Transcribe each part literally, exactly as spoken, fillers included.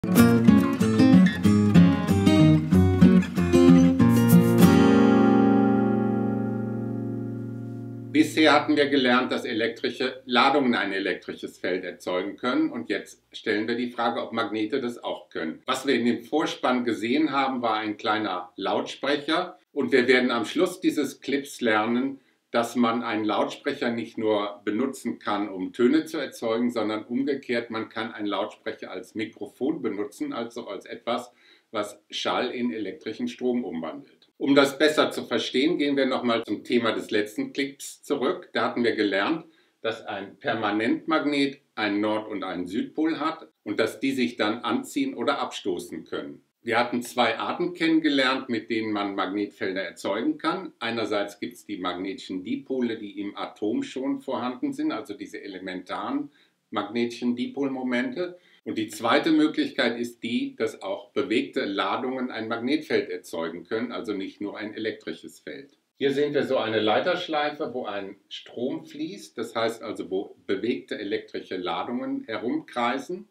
Bisher hatten wir gelernt, dass elektrische Ladungen ein elektrisches Feld erzeugen können, und jetzt stellen wir die Frage, ob Magnete das auch können. Was wir in dem Vorspann gesehen haben, war ein kleiner Lautsprecher, und wir werden am Schluss dieses Clips lernen, dass man einen Lautsprecher nicht nur benutzen kann, um Töne zu erzeugen, sondern umgekehrt, man kann einen Lautsprecher als Mikrofon benutzen, also als etwas, was Schall in elektrischen Strom umwandelt. Um das besser zu verstehen, gehen wir nochmal zum Thema des letzten Clips zurück. Da hatten wir gelernt, dass ein Permanentmagnet einen Nord- und einen Südpol hat und dass die sich dann anziehen oder abstoßen können. Wir hatten zwei Arten kennengelernt, mit denen man Magnetfelder erzeugen kann. Einerseits gibt es die magnetischen Dipole, die im Atom schon vorhanden sind, also diese elementaren magnetischen Dipolmomente. Und die zweite Möglichkeit ist die, dass auch bewegte Ladungen ein Magnetfeld erzeugen können, also nicht nur ein elektrisches Feld. Hier sehen wir so eine Leiterschleife, wo ein Strom fließt, das heißt also, wo bewegte elektrische Ladungen herumkreisen.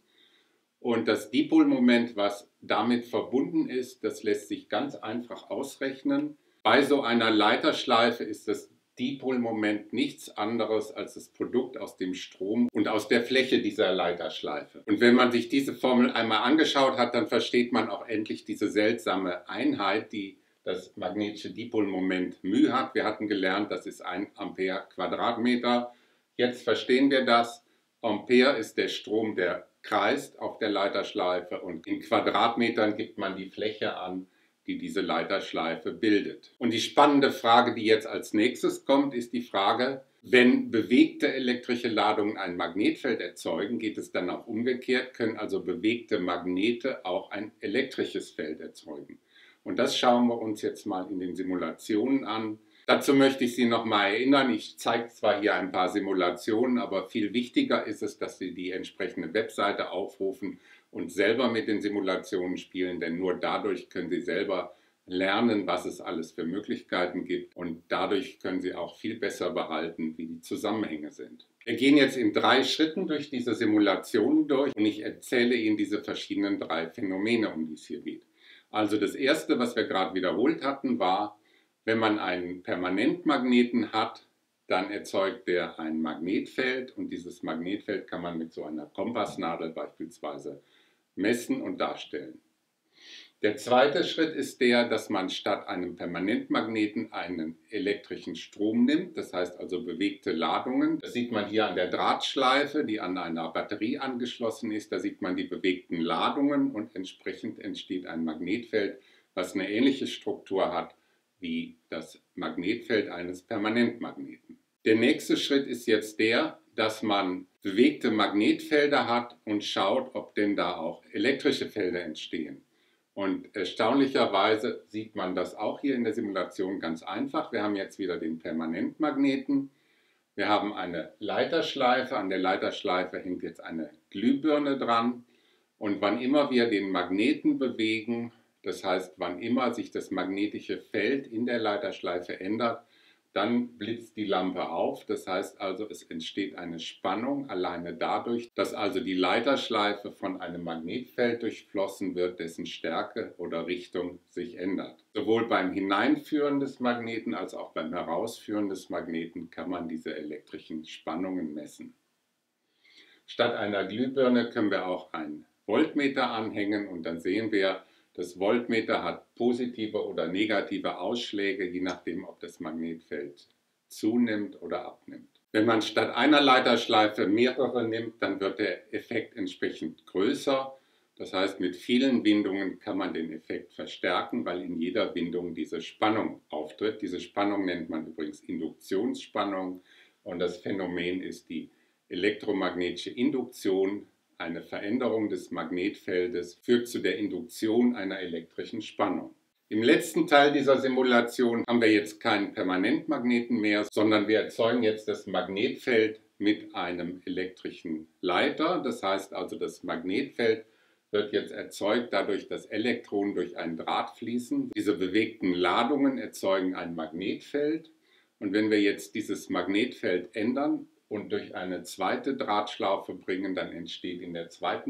Und das Dipolmoment, was damit verbunden ist, das lässt sich ganz einfach ausrechnen. Bei so einer Leiterschleife ist das Dipolmoment nichts anderes als das Produkt aus dem Strom und aus der Fläche dieser Leiterschleife. Und wenn man sich diese Formel einmal angeschaut hat, dann versteht man auch endlich diese seltsame Einheit, die das magnetische Dipolmoment μ hat. Wir hatten gelernt, das ist ein Ampere Quadratmeter. Jetzt verstehen wir das. Ampere ist der Strom, der kreist auf der Leiterschleife, und in Quadratmetern gibt man die Fläche an, die diese Leiterschleife bildet. Und die spannende Frage, die jetzt als nächstes kommt, ist die Frage, wenn bewegte elektrische Ladungen ein Magnetfeld erzeugen, geht es dann auch umgekehrt, können also bewegte Magnete auch ein elektrisches Feld erzeugen. Und das schauen wir uns jetzt mal in den Simulationen an. Dazu möchte ich Sie noch mal erinnern, ich zeige zwar hier ein paar Simulationen, aber viel wichtiger ist es, dass Sie die entsprechende Webseite aufrufen und selber mit den Simulationen spielen, denn nur dadurch können Sie selber lernen, was es alles für Möglichkeiten gibt, und dadurch können Sie auch viel besser behalten, wie die Zusammenhänge sind. Wir gehen jetzt in drei Schritten durch diese Simulationen durch, und ich erzähle Ihnen diese verschiedenen drei Phänomene, um die es hier geht. Also das erste, was wir gerade wiederholt hatten, war, wenn man einen Permanentmagneten hat, dann erzeugt der ein Magnetfeld, und dieses Magnetfeld kann man mit so einer Kompassnadel beispielsweise messen und darstellen. Der zweite Schritt ist der, dass man statt einem Permanentmagneten einen elektrischen Strom nimmt, das heißt also bewegte Ladungen. Das sieht man hier an der Drahtschleife, die an einer Batterie angeschlossen ist. Da sieht man die bewegten Ladungen, und entsprechend entsteht ein Magnetfeld, was eine ähnliche Struktur hat wie das Magnetfeld eines Permanentmagneten. Der nächste Schritt ist jetzt der, dass man bewegte Magnetfelder hat und schaut, ob denn da auch elektrische Felder entstehen. Und erstaunlicherweise sieht man das auch hier in der Simulation ganz einfach. Wir haben jetzt wieder den Permanentmagneten. Wir haben eine Leiterschleife. An der Leiterschleife hängt jetzt eine Glühbirne dran. Und wann immer wir den Magneten bewegen, das heißt, wann immer sich das magnetische Feld in der Leiterschleife ändert, dann blitzt die Lampe auf. Das heißt also, es entsteht eine Spannung alleine dadurch, dass also die Leiterschleife von einem Magnetfeld durchflossen wird, dessen Stärke oder Richtung sich ändert. Sowohl beim Hineinführen des Magneten als auch beim Herausführen des Magneten kann man diese elektrischen Spannungen messen. Statt einer Glühbirne können wir auch einen Voltmeter anhängen, und dann sehen wir, das Voltmeter hat positive oder negative Ausschläge, je nachdem, ob das Magnetfeld zunimmt oder abnimmt. Wenn man statt einer Leiterschleife mehrere nimmt, dann wird der Effekt entsprechend größer. Das heißt, mit vielen Windungen kann man den Effekt verstärken, weil in jeder Windung diese Spannung auftritt. Diese Spannung nennt man übrigens Induktionsspannung, und das Phänomen ist die elektromagnetische Induktion. Eine Veränderung des Magnetfeldes führt zu der Induktion einer elektrischen Spannung. Im letzten Teil dieser Simulation haben wir jetzt keinen Permanentmagneten mehr, sondern wir erzeugen jetzt das Magnetfeld mit einem elektrischen Leiter. Das heißt also, das Magnetfeld wird jetzt erzeugt dadurch, dass Elektronen durch einen Draht fließen. Diese bewegten Ladungen erzeugen ein Magnetfeld. Und wenn wir jetzt dieses Magnetfeld ändern und durch eine zweite Drahtschlaufe bringen, dann entsteht in der zweiten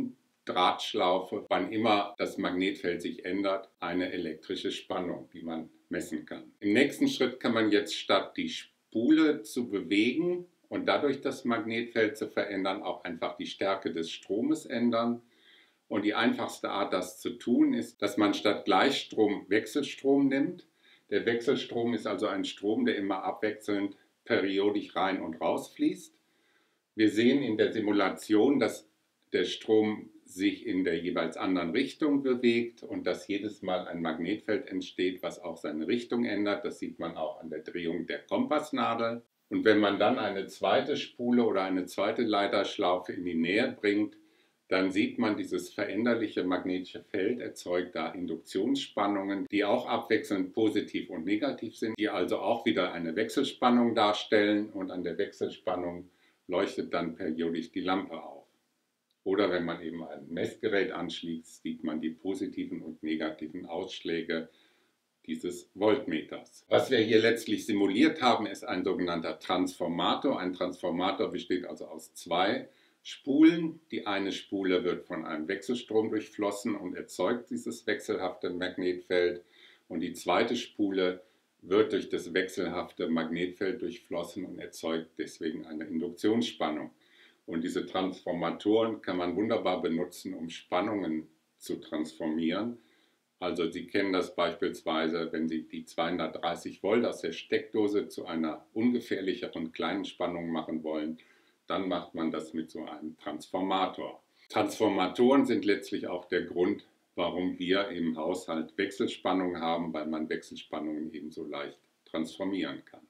Drahtschlaufe, wann immer das Magnetfeld sich ändert, eine elektrische Spannung, die man messen kann. Im nächsten Schritt kann man jetzt statt die Spule zu bewegen und dadurch das Magnetfeld zu verändern, auch einfach die Stärke des Stromes ändern. Und die einfachste Art, das zu tun, ist, dass man statt Gleichstrom Wechselstrom nimmt. Der Wechselstrom ist also ein Strom, der immer abwechselnd periodisch rein und raus fließt. Wir sehen in der Simulation, dass der Strom sich in der jeweils anderen Richtung bewegt und dass jedes Mal ein Magnetfeld entsteht, was auch seine Richtung ändert. Das sieht man auch an der Drehung der Kompassnadel. Und wenn man dann eine zweite Spule oder eine zweite Leiterschlaufe in die Nähe bringt, dann sieht man, dieses veränderliche magnetische Feld erzeugt da Induktionsspannungen, die auch abwechselnd positiv und negativ sind, die also auch wieder eine Wechselspannung darstellen, und an der Wechselspannung leuchtet dann periodisch die Lampe auf. Oder wenn man eben ein Messgerät anschließt, sieht man die positiven und negativen Ausschläge dieses Voltmeters. Was wir hier letztlich simuliert haben, ist ein sogenannter Transformator. Ein Transformator besteht also aus zwei Spulen. Die eine Spule wird von einem Wechselstrom durchflossen und erzeugt dieses wechselhafte Magnetfeld, und die zweite Spule wird durch das wechselhafte Magnetfeld durchflossen und erzeugt deswegen eine Induktionsspannung. Und diese Transformatoren kann man wunderbar benutzen, um Spannungen zu transformieren. Also Sie kennen das beispielsweise, wenn Sie die zweihundertdreißig Volt aus der Steckdose zu einer ungefährlicheren kleinen Spannung machen wollen, dann macht man das mit so einem Transformator. Transformatoren sind letztlich auch der Grund, warum wir im Haushalt Wechselspannung haben, weil man Wechselspannungen ebenso leicht transformieren kann.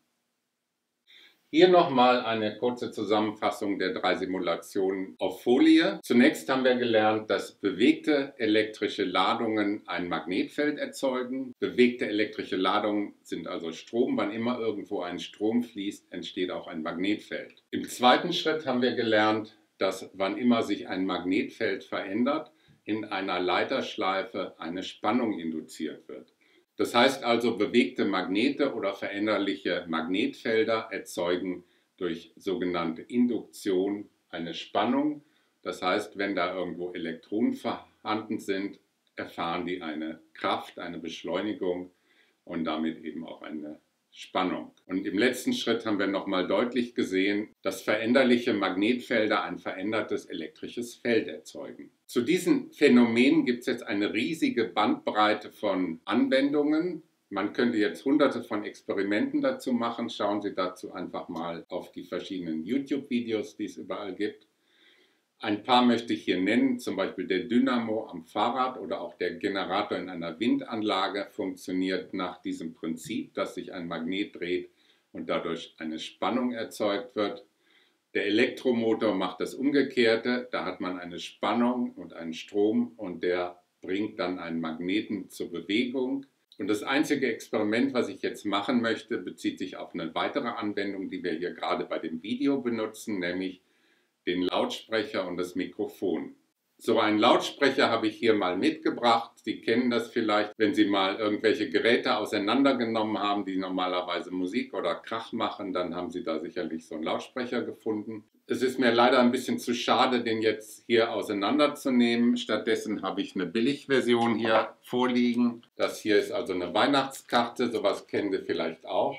Hier nochmal eine kurze Zusammenfassung der drei Simulationen auf Folie. Zunächst haben wir gelernt, dass bewegte elektrische Ladungen ein Magnetfeld erzeugen. Bewegte elektrische Ladungen sind also Strom. Wann immer irgendwo ein Strom fließt, entsteht auch ein Magnetfeld. Im zweiten Schritt haben wir gelernt, dass wann immer sich ein Magnetfeld verändert, in einer Leiterschleife eine Spannung induziert wird. Das heißt also, bewegte Magnete oder veränderliche Magnetfelder erzeugen durch sogenannte Induktion eine Spannung. Das heißt, wenn da irgendwo Elektronen vorhanden sind, erfahren die eine Kraft, eine Beschleunigung und damit eben auch eine Spannung. Und im letzten Schritt haben wir nochmal deutlich gesehen, dass veränderliche Magnetfelder ein verändertes elektrisches Feld erzeugen. Zu diesen Phänomenen gibt es jetzt eine riesige Bandbreite von Anwendungen. Man könnte jetzt hunderte von Experimenten dazu machen. Schauen Sie dazu einfach mal auf die verschiedenen YouTube-Videos, die es überall gibt. Ein paar möchte ich hier nennen, zum Beispiel der Dynamo am Fahrrad oder auch der Generator in einer Windanlage funktioniert nach diesem Prinzip, dass sich ein Magnet dreht und dadurch eine Spannung erzeugt wird. Der Elektromotor macht das Umgekehrte, da hat man eine Spannung und einen Strom und der bringt dann einen Magneten zur Bewegung. Und das einzige Experiment, was ich jetzt machen möchte, bezieht sich auf eine weitere Anwendung, die wir hier gerade bei dem Video benutzen, nämlich den Lautsprecher und das Mikrofon. So einen Lautsprecher habe ich hier mal mitgebracht. Sie kennen das vielleicht, wenn Sie mal irgendwelche Geräte auseinandergenommen haben, die normalerweise Musik oder Krach machen, dann haben Sie da sicherlich so einen Lautsprecher gefunden. Es ist mir leider ein bisschen zu schade, den jetzt hier auseinanderzunehmen. Stattdessen habe ich eine Billigversion hier vorliegen. Das hier ist also eine Weihnachtskarte, sowas kennen Sie vielleicht auch.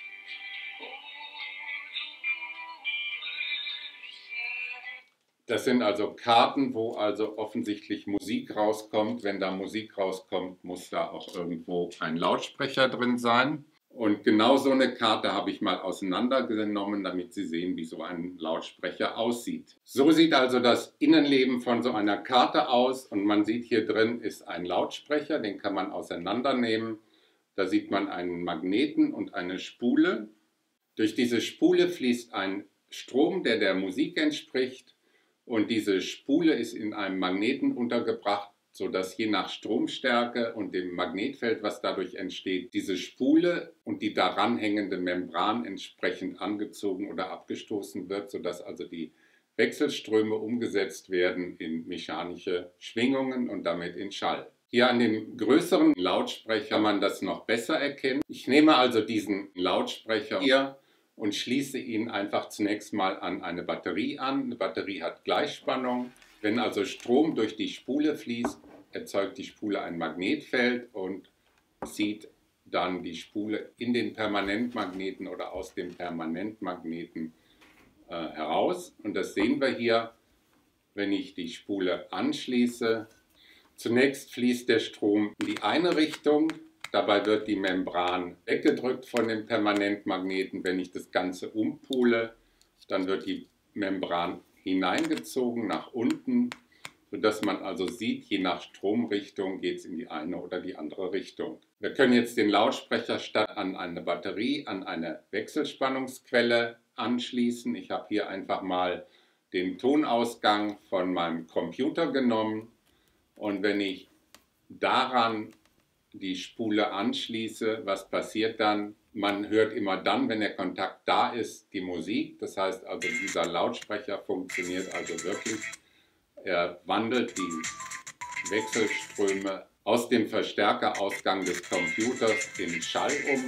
Das sind also Karten, wo also offensichtlich Musik rauskommt. Wenn da Musik rauskommt, muss da auch irgendwo ein Lautsprecher drin sein. Und genau so eine Karte habe ich mal auseinandergenommen, damit Sie sehen, wie so ein Lautsprecher aussieht. So sieht also das Innenleben von so einer Karte aus. Und man sieht, hier drin ist ein Lautsprecher, den kann man auseinandernehmen. Da sieht man einen Magneten und eine Spule. Durch diese Spule fließt ein Strom, der der Musik entspricht. Und diese Spule ist in einem Magneten untergebracht, sodass je nach Stromstärke und dem Magnetfeld, was dadurch entsteht, diese Spule und die daran hängende Membran entsprechend angezogen oder abgestoßen wird, sodass also die Wechselströme umgesetzt werden in mechanische Schwingungen und damit in Schall. Hier an dem größeren Lautsprecher kann man das noch besser erkennen. Ich nehme also diesen Lautsprecher hier und schließe ihn einfach zunächst mal an eine Batterie an. Eine Batterie hat Gleichspannung Wenn also Strom durch die Spule fließt, erzeugt die Spule ein Magnetfeld und zieht dann die Spule in den Permanentmagneten oder aus dem Permanentmagneten äh, heraus. Und das sehen wir hier, wenn ich die Spule anschließe. Zunächst fließt der Strom in die eine Richtung, dabei wird die Membran weggedrückt von dem Permanentmagneten. Wenn ich das Ganze umpule, dann wird die Membran hineingezogen nach unten, sodass man also sieht, je nach Stromrichtung geht es in die eine oder die andere Richtung. Wir können jetzt den Lautsprecher statt an eine Batterie, an eine Wechselspannungsquelle anschließen. Ich habe hier einfach mal den Tonausgang von meinem Computer genommen und wenn ich daran die Spule anschließe, was passiert dann? Man hört immer dann, wenn der Kontakt da ist, die Musik. Das heißt also, dieser Lautsprecher funktioniert also wirklich. Er wandelt die Wechselströme aus dem Verstärkerausgang des Computers in Schall um.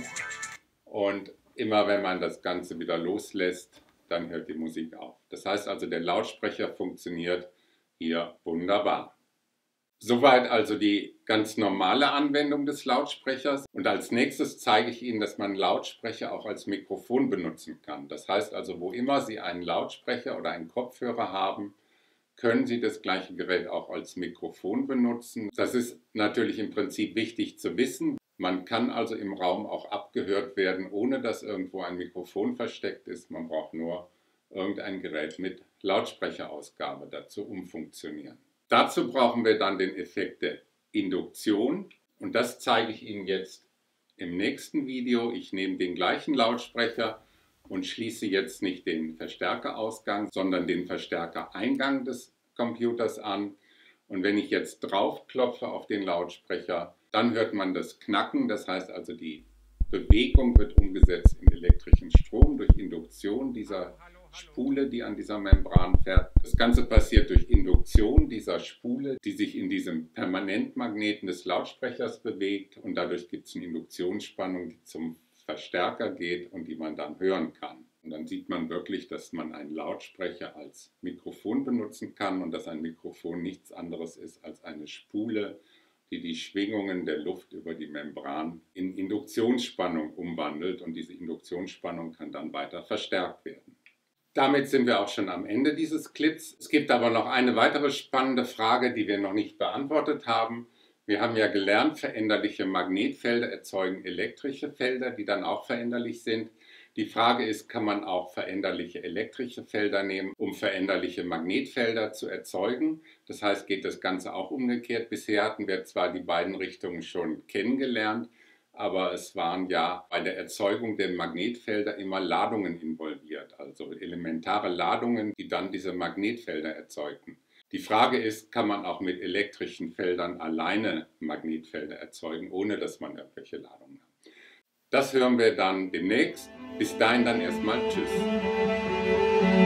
Und immer wenn man das Ganze wieder loslässt, dann hört die Musik auf. Das heißt also, der Lautsprecher funktioniert hier wunderbar. Soweit also die ganz normale Anwendung des Lautsprechers. Und als nächstes zeige ich Ihnen, dass man Lautsprecher auch als Mikrofon benutzen kann. Das heißt also, wo immer Sie einen Lautsprecher oder einen Kopfhörer haben, können Sie das gleiche Gerät auch als Mikrofon benutzen. Das ist natürlich im Prinzip wichtig zu wissen. Man kann also im Raum auch abgehört werden, ohne dass irgendwo ein Mikrofon versteckt ist. Man braucht nur irgendein Gerät mit Lautsprecherausgabe dazu umfunktionieren. Dazu brauchen wir dann den Effekt der Induktion und das zeige ich Ihnen jetzt im nächsten Video. Ich nehme den gleichen Lautsprecher und schließe jetzt nicht den Verstärkerausgang, sondern den Verstärkereingang des Computers an. Und wenn ich jetzt draufklopfe auf den Lautsprecher, dann hört man das Knacken, das heißt also die Bewegung wird umgesetzt in elektrischen Strom durch Induktion dieser Spule, die an dieser Membran fährt. Das Ganze passiert durch Induktion dieser Spule, die sich in diesem Permanentmagneten des Lautsprechers bewegt und dadurch gibt es eine Induktionsspannung, die zum Verstärker geht und die man dann hören kann. Und dann sieht man wirklich, dass man einen Lautsprecher als Mikrofon benutzen kann und dass ein Mikrofon nichts anderes ist als eine Spule, die die Schwingungen der Luft über die Membran in Induktionsspannung umwandelt und diese Induktionsspannung kann dann weiter verstärkt werden. Damit sind wir auch schon am Ende dieses Clips. Es gibt aber noch eine weitere spannende Frage, die wir noch nicht beantwortet haben. Wir haben ja gelernt, veränderliche Magnetfelder erzeugen elektrische Felder, die dann auch veränderlich sind. Die Frage ist, kann man auch veränderliche elektrische Felder nehmen, um veränderliche Magnetfelder zu erzeugen? Das heißt, geht das Ganze auch umgekehrt. Bisher hatten wir zwar die beiden Richtungen schon kennengelernt, aber es waren ja bei der Erzeugung der Magnetfelder immer Ladungen involviert, also elementare Ladungen, die dann diese Magnetfelder erzeugten. Die Frage ist, kann man auch mit elektrischen Feldern alleine Magnetfelder erzeugen, ohne dass man irgendwelche Ladungen hat? Das hören wir dann demnächst. Bis dahin dann erstmal Tschüss.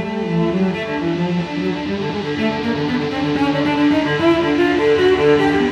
Musik